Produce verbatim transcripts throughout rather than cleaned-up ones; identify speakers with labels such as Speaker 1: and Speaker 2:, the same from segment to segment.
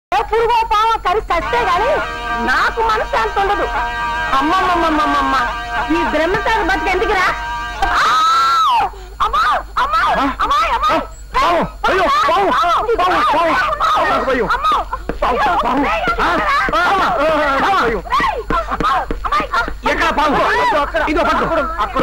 Speaker 1: పురుగో పావో కలిసి చస్తే గాని నాకు మనశ్శాంతి ఉండదు. అమ్మమ్మమ్మమ్మమ్మ ఈ బ్రహ్మచారి బతికి ఎందుకురా? అమ్మా అమ్మా అమ్మాయి అమ్మాయి
Speaker 2: ఎక్కడ పావు ఇదో పట్టు అక్కడ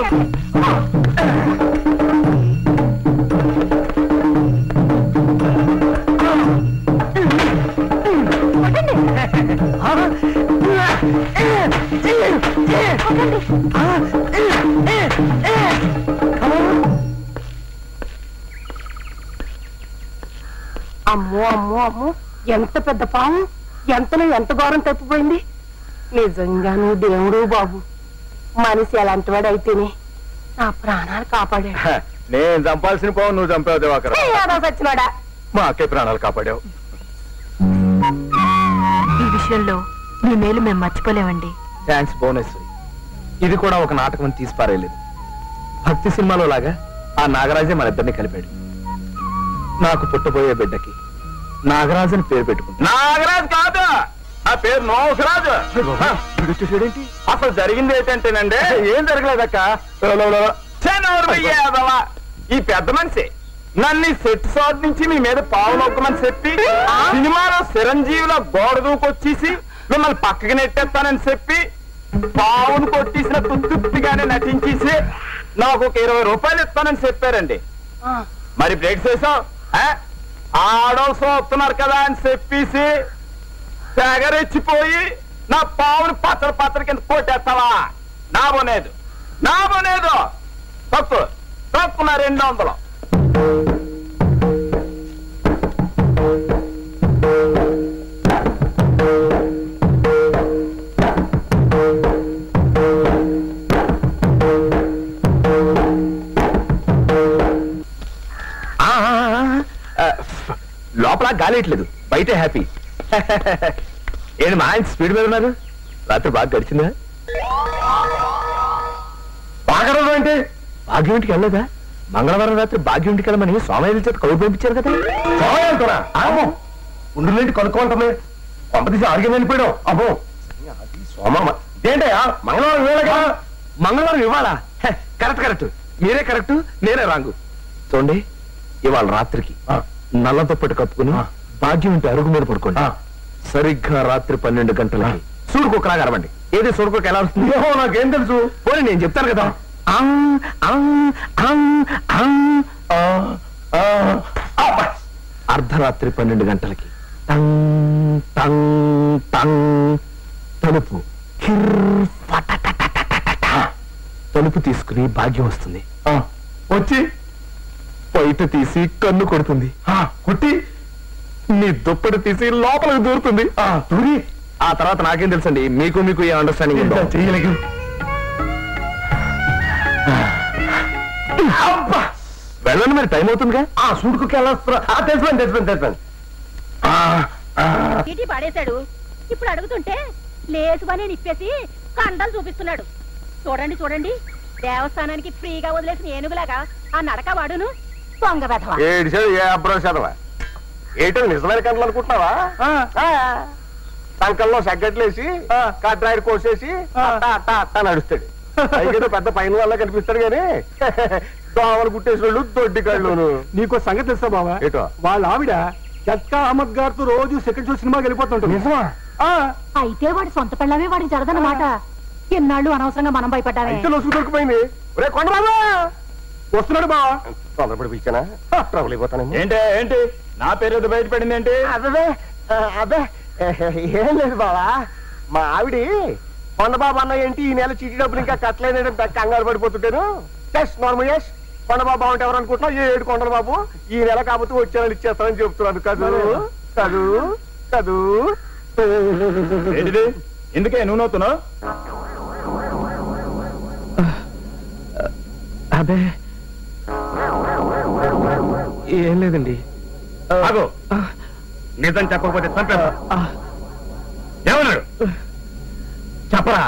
Speaker 1: అమ్మో అమ్మో అమ్మో ఎంత పెద్ద పాము, ఎంతలో ఎంత ఘోరం తప్పిపోయింది. నిజంగాను దేవుడు బాబు, మనిషి అలాంటి వాడు అయితేనే నా ప్రాణాలు కాపాడాడు.
Speaker 2: నేను చంపాల్సిన పావు నువ్వు చంపావు దివాకర్.
Speaker 1: సచ్చినాడా
Speaker 2: మా అక్కే ప్రాణాలు కాపాడావు.
Speaker 3: ఈ విషయంలో మీ మేలు మేము మర్చిపోలేమండి.
Speaker 2: థ్యాంక్స్ భువనేశ్వరి. ఇది కూడా ఒక నాటకం అని తీసి పారేయలేదు. భక్తి సినిమాలో లాగా ఆ నాగరాజే మన ఇద్దరిని కలిపాడు. నాకు పుట్టబోయే బిడ్డకి నాగరాజు అని పేరు పెట్టుకుంటా. నాగరాజు కాదు, ఆ పేరు నోసరాజు. చూడేంటి అసలు జరిగింది ఏంటంటేనండి, ఏం జరగలేదక్క. ఈ పెద్ద మనిషి నన్ను సెట్ షాట్ నుంచి మీ మీద పావు నొక్కమని చెప్పి సినిమాలో చిరంజీవిలో గోడ దూకొచ్చేసి మిమ్మల్ని పక్కకి నెట్టేస్తానని చెప్పి పావును కొట్టేసిన తుత్తుప్పిగానే నటించేసి నాకు ఒక ఇరవై రూపాయలు ఇస్తానని చెప్పారండి. మరి బ్రేక్ చేసాం, ఆడోల్సి వస్తున్నారు కదా అని చెప్పేసి తెగరెచ్చిపోయి నా పావుని పచ్చడి పచ్చడి కింద కొట్టేస్తావా? నా బోనేదు నా బోనేదు తప్పు తప్పు నా రెండు వందలు. లోపల గాలేయట్లేదు, బయటే హ్యాపీ. ఏంటి మా ఆయన స్పీడ్ మీద ఉన్నారు? రాత్రి బాగా గడిచిందా? బాగా రోజు అంటే భాగ్యంటికి వెళ్ళలేదా? మంగళవారం రాత్రి భాగ్యంటికి వెళ్ళమని సోమయ్య చేత కౌరు పంపించారు కదా. సోమయ్యంటున్నా ఉండులేంటి కనుక్కోంటమే కొంప తీసి ఆరోగ్యం వెళ్ళిపోయాడు. అమ్మో సోమ ఏంటయ్యా మంగళవారం ఇవ్వాలి కదా? మంగళవారం ఇవ్వాలా? కరెక్ట్ కరెక్ట్, మీరే కరెక్ట్ నేనే రాంగు. చూడండి, ఇవాళ రాత్రికి నల్ల దుప్పటి కప్పుకుని భాగ్యం ఇంటి అరుగు మీద పడుకోండి. సరిగ్గా రాత్రి పన్నెండు గంటలకి సూడుకోకలాగా అరవండి. ఏది సూడుకోక ఎలా వస్తుంది? ఏమో నాకేం తెలుసు, పోనీ నేను చెప్తాను కదా. అర్ధరాత్రి పన్నెండు గంటలకి టంగ్ టంగ్ టంగ్ తలుపు తలుపు తీసుకుని భాగ్యం వస్తుంది. వచ్చి బయట తీసి కన్ను కొడుతుంది. కొట్టి నీ దుప్పటి తీసి లోపలికి దూరుతుంది. దూరి ఆ తర్వాత నాకేం తెలుసండి, మీకు మీకు ఏ అండర్స్టాండింగ్ చేయలేదు. వెళ్ళండి, మరి టైం అవుతుందిగా. ఆ సూడుకు వెళ్ళొస్తా. తెలిసిపోయింది తెలిసిపోయింది తెలిసిపోయింది.
Speaker 1: పడేశాడు. ఇప్పుడు అడుగుతుంటే లేసు పని నిప్పేసి కండలు చూపిస్తున్నాడు. చూడండి చూడండి, దేవస్థానానికి ఫ్రీగా వదిలేసిన ఏనుగులాగా ఆ నడక వాడును.
Speaker 2: ఏడిసాడు ఏ అబ్రో చదవా? ఏటో నిజమైన కంటలు అనుకుంటున్నావా? సంకల్లో సగ్గట్లేసి కట్రాయిడ్ కోసేసి అట్ట అట్ట అట్ట నడుస్తాడు. పైకేదో పెద్ద పైన వల్ల కనిపిస్తాడు గాని దోమలు కుట్టేసిన వాళ్ళు దొడ్డి కళ్ళు. నీకో సంగతి తెలుసా బావా? ఏటో వాళ్ళ ఆవిడ జట్కా అహ్మద్ గారితో రోజు సెకండ్ షో సినిమాకి వెళ్ళిపోతుంటాడు. నిజమా?
Speaker 1: అయితే వాడి సొంత పిల్లమే వాడికి జరదన్నమాట. ఎన్నాళ్ళు అనవసరంగా మనం భయపడ్డామే.
Speaker 2: లొసుగు దొరికిపోయింది. ఒరే కొండ బాబా వస్తున్నాడు బావా. తొందరపడి పిలిచానా? ట్రబుల్ అయిపోతాను. ఏంటి ఏంటి నా పేరు బయటపడింది ఏంటి? అదే అదే ఏం లేదు బావా, మా ఆవిడి కొండబాబు అన్న ఏంటి ఈ నెల చీటీ డబ్బులు ఇంకా కట్టలేదంటే కంగారు పడిపోతుంటాను. జస్ట్ నార్మల్ ఎస్ కొండబాబు అంటే ఎవరు అనుకుంటున్నావు? ఏ ఏడు కొండల బాబు ఈ నెల కాకపోతే వచ్చే నెల ఇచ్చేస్తానని చెప్తున్నాను. కదూ కదూ కదూ. ఏంటిది ఎందుకే నువ్వు నవ్వుతున్నావు? అదే ఏం లేదండి. నిజం చెప్పకపోతే చంపేస్తా. ఏమన్నాడు చెప్పరా?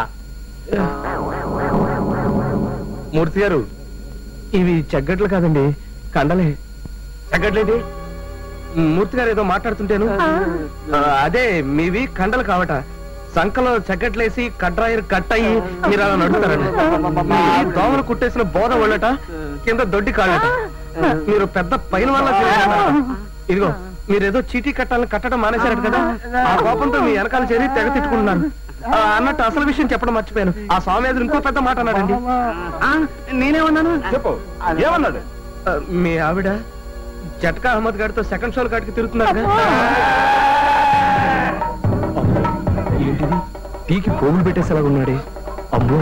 Speaker 2: మూర్తి గారు, ఇవి చెగ్గట్లు కాదండి, కండలే. చెగ్గట్లేది మూర్తి గారు ఏదో మాట్లాడుతుంటేను అదే మీవి కండలు కావట సంకలో చక్కట్లేసి కట్రాయర్ కట్ అయ్యి మీరు అలా నడుస్తారండి. దోమలు కుట్టేసిన బోధ వాళ్ళట కింద దొడ్డి కాళ్ళట. మీరు పెద్ద పైన వల్ల ఇదిగో మీరేదో చీటీ కట్టాలని కట్టడం మానేశారట కదా, ఆ కోపంతో మీ వెనకాల చేరి తెగ తిట్టుకుంటున్నారు అన్నట్టు అసలు విషయం చెప్పడం మర్చిపోయాను. ఆ స్వామి ఎదురు ఇంకో పెద్ద మాట అన్నాడండి. నేనేమన్నాను చెప్పు, ఏమన్నాడు? మీ ఆవిడ జట్కా అహ్మద్ గారితో సెకండ్ షోల్ కాడికి తిరుగుతున్నారు. ఏంటిది టీకి పోగులు పెట్టేసేలాగా ఉన్నాడే. అమ్మో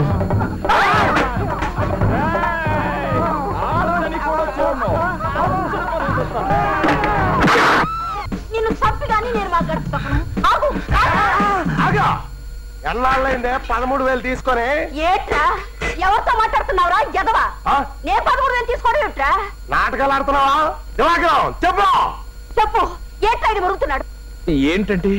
Speaker 1: నిన్ను చంపిగాని నేను మా గడుపుతాను.
Speaker 2: ఎన్నాళ్ళైందే పదమూడు వేలు తీసుకొని?
Speaker 1: ఏట్రా ఎవరితో మాట్లాడుతున్నావురా ఎదవా? నేను పదమూడు వేలు తీసుకోవడం ఏట్రా?
Speaker 2: నాటకాలు ఆడుతున్నావా? చెప్పు
Speaker 1: చెప్పు ఏట్రా ఇది మురుగుతున్నాడు?
Speaker 2: ఏంటంటే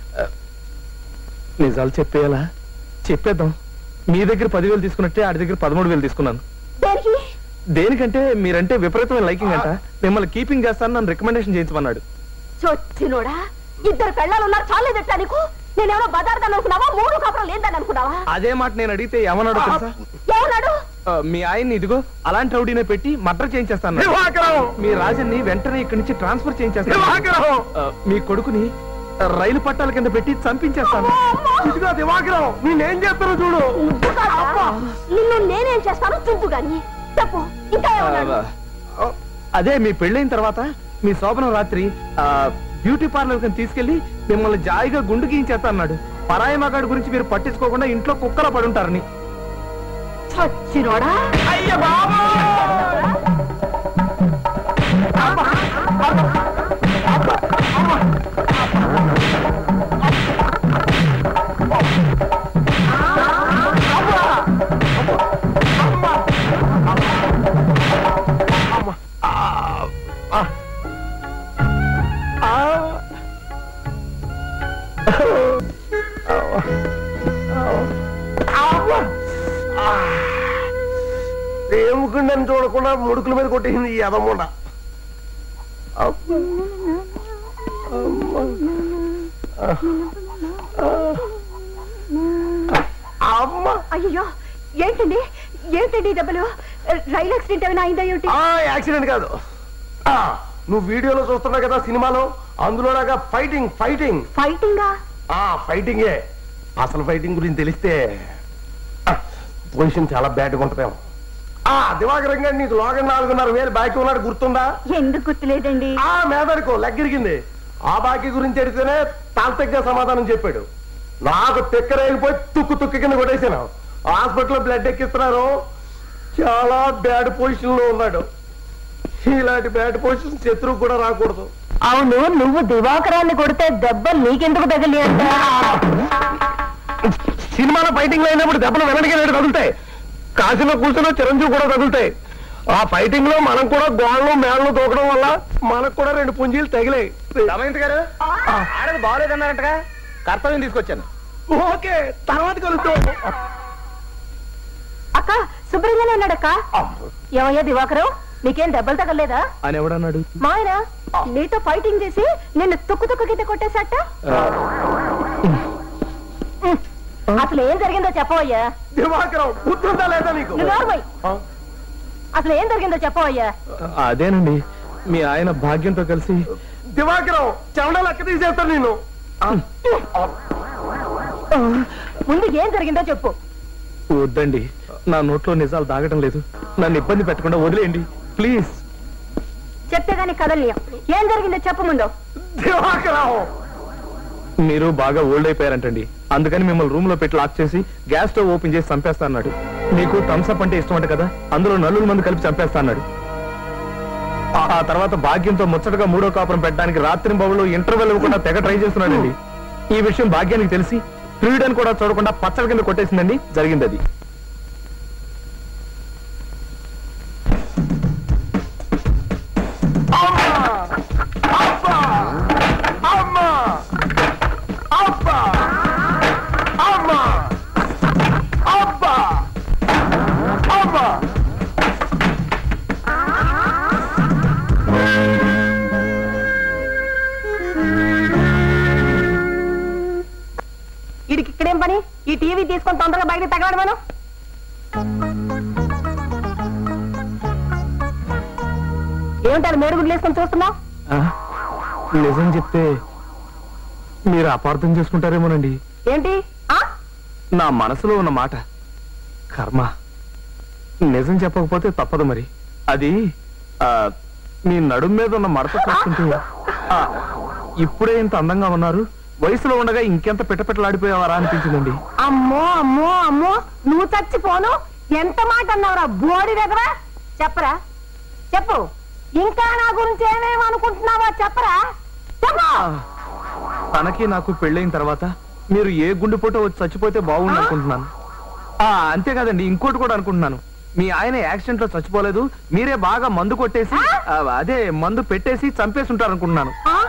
Speaker 2: నిజాలు చెప్పేయాలా? చెప్పేద్దాం. మీ దగ్గర పదివేలు తీసుకున్నట్టే ఆడి దగ్గర పదమూడు వేలు తీసుకున్నాను.
Speaker 1: దేనికి?
Speaker 2: దేనికంటే మీరంటే విపరీతమైన లైకింగ్ అంట. మిమ్మల్ని కీపింగ్ చేస్తాను నన్ను రికమెండేషన్ చేయించమన్నాడు.
Speaker 1: చొచ్చినోడా, ఇద్దరు పెళ్ళాలు ఉన్నారు చాలేదట్టా నీకు? నేనేమో బజార్దాన్ని అనుకున్నావా, మూడు కాపురం లేదని అనుకున్నావా?
Speaker 2: అదే మాట నేను అడిగితే ఏమన్నాడు తెలుసా?
Speaker 1: ఏమన్నాడు?
Speaker 2: మీ ఆయన్ని ఇదిగో అలాంటి రౌడీనే పెట్టి మర్డర్ చేయించేస్తాను. మీ రాజన్ని వెంటనే ఇక్కడి నుంచి ట్రాన్స్ఫర్ చేయించేస్తాను. మీ కొడుకుని రైలు పట్టాల కింద పెట్టి చంపించేస్తాను. ఇదిగో దివాకరం, నేనేం చేస్తాను చూడు.
Speaker 1: నిన్ను నేనేం చేస్తాను చూపు గాని చెప్పు. ఇంకా
Speaker 2: అదే మీ పెళ్ళైన తర్వాత మీ శోభనం రాత్రి బ్యూటీ పార్లర్ కింద తీసుకెళ్లి మిమ్మల్ని జాయిగా గుండు గీయించేస్తా అన్నాడు. పరాయి మగాడి గురించి మీరు పట్టించుకోకుండా ఇంట్లో కుక్కలా పడుంటారని.
Speaker 1: చచ్చినోడా,
Speaker 2: అయ్య బాబా ఏముకుండని చూడకుండా ముడుకుల మీద కొట్టేసింది ఈ అదమ్ముండ. అమ్మ
Speaker 1: అయ్యో ఏంటండి ఏంటండి దెబ్బలు? రైలు యాక్సిడెంట్ ఏమైనా అయిందా ఏమిటి?
Speaker 2: యాక్సిడెంట్ కాదు. నువ్వు వీడియోలో చూస్తున్నావు కదా సినిమాలో, అందులోలాగా ఫైటింగ్ ఫైటింగ్
Speaker 1: ఫైటింగా?
Speaker 2: ఫైటింగే. అసలు ఫైటింగ్ గురించి తెలిస్తే పొజిషన్ చాలా బ్యాడ్గా ఉంటుందేమో. ఆ దివాకరం గారు నీకు లోగన్ నాలుగున్నర వేలు బాకీ ఉన్నాడు, గుర్తుందా?
Speaker 1: ఎందుకు గుర్తులేదండి?
Speaker 2: ఆ మేదడుకో లెగ్గిరిగింది. ఆ బాకీ గురించి అడిగితేనే తాంతగ్గా సమాధానం చెప్పాడు. నాకు తిక్కరైపోయి తుక్కు తుక్కు కింద కొట్టేశాను. హాస్పిటల్లో బ్లడ్ ఎక్కిస్తున్నారు. చాలా బ్యాడ్ పొజిషన్ లో ఉన్నాడు. ఇలాంటి బ్యాడ్ పొజిషన్ శత్రువు కూడా రాకూడదు.
Speaker 1: అవును, నువ్వు దివాకరాన్ని కొడితే దెబ్బలు నీకెందుకు తగిలి?
Speaker 2: సినిమాలో ఫైటింగ్ లో అయినప్పుడు దెబ్బలు వెనక్కి తగులుతాయి. కాశీలో కూర్చుని చిరంజీవి కూడా తగులుతాయి. ఆ ఫైటింగ్ లో మనం కూడా గోళ్ళు మేళ్ళు తోకడం వల్ల మనకు కూడా రెండు పుంజీలు తగిలాయి. దమయంతి గారు ఆడది బాగోలేదన్నారంటగా, కర్తవ్యం తీసుకొచ్చాను. ఓకే, తర్వాత కలుస్తాం.
Speaker 1: అక్క శుభ్రంగానే ఉన్నాడక్క. ఏమయ్యా దివాకరం, నీకేం దెబ్బలు తగలేదా
Speaker 2: అని ఎవడన్నాడు?
Speaker 1: మాయనా నీతో ఫైటింగ్ చేసి నిన్ను తుక్కు తుక్కు కింద కొట్టేశాట. అసలు ఏం జరిగిందో చెప్పవయ్యా.
Speaker 2: దివాకరం గుర్తుందా లేదా నీకు?
Speaker 1: అసలు ఏం జరిగిందో చెప్పవయ్యా.
Speaker 2: అదేనండి, మీ ఆయన భాగ్యంతో కలిసి దివాకరం చెమడ లెక్క తీసేస్తాను నేను.
Speaker 1: ముందు ఏం జరిగిందో చెప్పు.
Speaker 2: వద్దండి, నా నోట్లో నిజాలు దాగడం లేదు. నన్ను ఇబ్బంది పెట్టకుండా వదిలేయండి ప్లీజ్.
Speaker 1: చెప్తేగాని కదలియం. ఏం జరిగిందో చెప్పు ముందు.
Speaker 2: దివాకరం మీరు బాగా ఓల్డ్ అయిపోయారంటండి, అందుకని మిమ్మల్ని రూమ్ లో పెట్టి లాక్ చేసి గ్యాస్ స్టవ్ ఓపెన్ చేసి చంపేస్తా అన్నాడు. నీకు థమ్స్అప్ అంటే ఇష్టం అంట కదా, అందులో నలుగురు మంది కలిపి చంపేస్తా అన్నాడు. ఆ తర్వాత భాగ్యంతో ముచ్చటగా మూడో కాపురం పెట్టడానికి రాత్రి బాబులో ఇంటర్వెల్ ఇవ్వకుండా తెగ ట్రై చేస్తున్నాడండి. ఈ విషయం భాగ్యానికి తెలిసి ఫ్రీడన్ కూడా చూడకుండా పచ్చడి కింద కొట్టేసిందండి. జరిగింది అది.
Speaker 1: పని ఈ టీవీ తీసుకొని తొందరగా బయటకు తగలడమను. ఏమిటారు మేరుగుడ్లు వేసుకొని చూస్తున్నావు?
Speaker 2: నిజం చెప్తే మీరు అపార్థం చేసుకుంటారేమోనండి.
Speaker 1: ఏంటి? ఆ
Speaker 2: నా మనసులో ఉన్న మాట కర్మ. నిజం చెప్పకపోతే తప్పదు మరి. అది ఆ మీ నడుం మీద ఉన్న మడత చూస్తుంటే ఇప్పుడే ఇంత అందంగా ఉన్నారు, వయసులో ఉండగా ఇంకెంత పిట్టపిట్టలాడిపోయేవారా అనిపించిందండి.
Speaker 1: అమ్మో అమ్మో అమ్మో, నువ్వు చచ్చిపోను. ఎంత మాట అన్నావురా బోడి దగ్గర. చెప్పరా, చెప్పు. ఇంకా నా గురించి ఏమేమి అనుకుంటున్నావా చెప్పరా, చెప్పు.
Speaker 2: తనకి నాకు పెళ్ళైన తర్వాత మీరు ఏ గుండెపోటో వచ్చి చచ్చిపోతే బాగుండు అనుకుంటున్నాను. అంతేకాదండి, ఇంకోటి కూడా అనుకుంటున్నాను. మీ ఆయన యాక్సిడెంట్ లో చచ్చిపోలేదు, మీరే బాగా మందు కొట్టేసి అదే మందు పెట్టేసి చంపేసి ఉంటారు అనుకుంటున్నాను.
Speaker 1: ఆ